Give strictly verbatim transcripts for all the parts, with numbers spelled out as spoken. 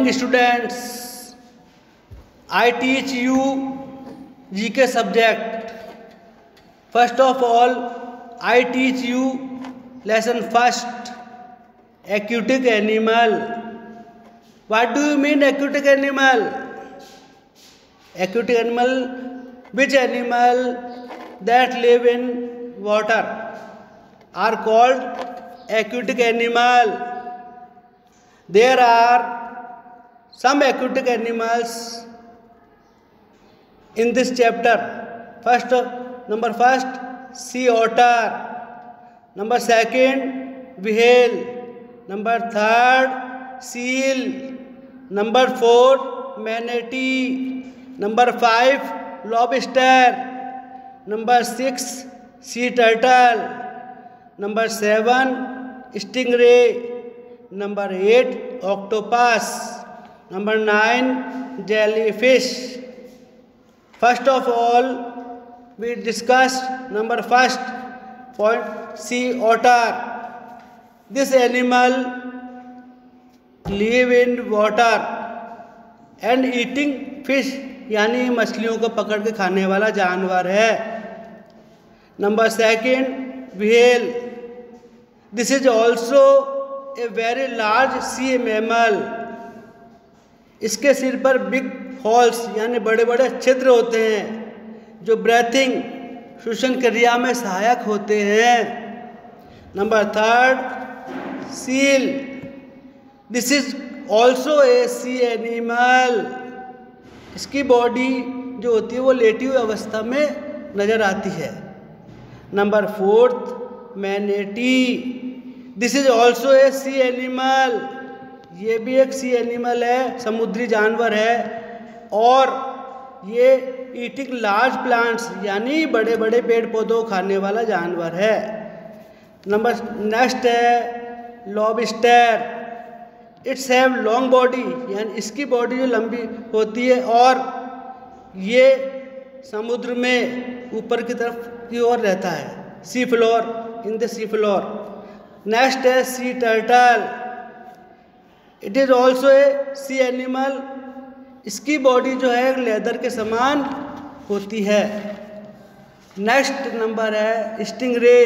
morning students, I teach you G K subject. First of all, I teach you lesson first, aquatic animal. What do you mean aquatic animal? Aquatic animal, which animal that live in water are called aquatic animal. There are some aquatic animals in this chapter. First, number first, sea otter. Number second, whale. Number third, seal. Number four, manatee. Number five, lobster. Number six, sea turtle. Number seven, stingray. Number eight, octopus. Number nine, jellyfish. First of all, we discuss number first point, sea otter. This animal live in water and eating fish, यानी मछलियों को पकड़ के खाने वाला जानवर है. Number second, whale. This is also a very large sea mammal. इसके सिर पर बिग होल्स यानी बड़े बड़े छिद्र होते हैं जो ब्रीथिंग श्वसन क्रिया में सहायक होते हैं. Number third, seal. This is also a sea animal. इसकी बॉडी जो होती है वो लेटी हुई अवस्था में नजर आती है. Number fourth, manatee. This is also a sea animal. ये भी एक सी एनिमल है, समुद्री जानवर है और ये ईटिंग लार्ज प्लांट्स यानी बड़े बड़े पेड़ पौधों खाने वाला जानवर है. नंबर नेक्स्ट है lobster. Its have long body यानी इसकी बॉडी जो लंबी होती है और ये समुद्र में ऊपर की तरफ की ओर रहता है, sea floor, in the sea floor. Next है sea turtle. It is also a sea animal. इसकी बॉडी जो है लेदर के समान होती है. नेक्स्ट नंबर है स्टिंगरे.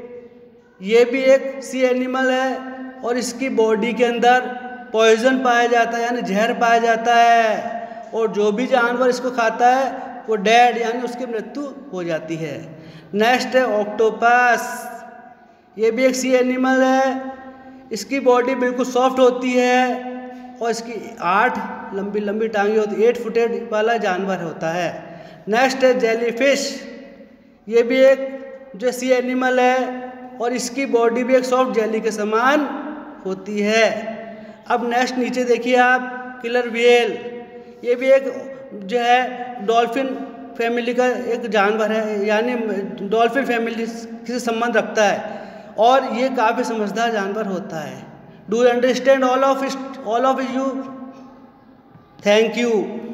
ये भी एक सी एनिमल है और इसकी बॉडी के अंदर पॉइजन पाया जाता है यानी जहर पाया जाता है और जो भी जानवर इसको खाता है वो डेड यानी उसकी मृत्यु हो जाती है. नेक्स्ट है ऑक्टोपस. ये भी एक सी एनिमल है. इसकी बॉडी बिल्कुल सॉफ्ट होती है और इसकी आठ लंबी लंबी टांगे होती है. एट फुटेड वाला जानवर होता है. नेक्स्ट है जेलीफिश. ये भी एक जो सी एनिमल है और इसकी बॉडी भी एक सॉफ्ट जेली के समान होती है. अब नेक्स्ट नीचे देखिए आप, किलर व्हेल. ये भी एक जो है डॉल्फिन फैमिली का एक जानवर है यानी डॉल्फिन फैमिली से संबंध रखता है और ये काफ़ी समझदार जानवर होता है. Do you understand all of all of you? Thank you.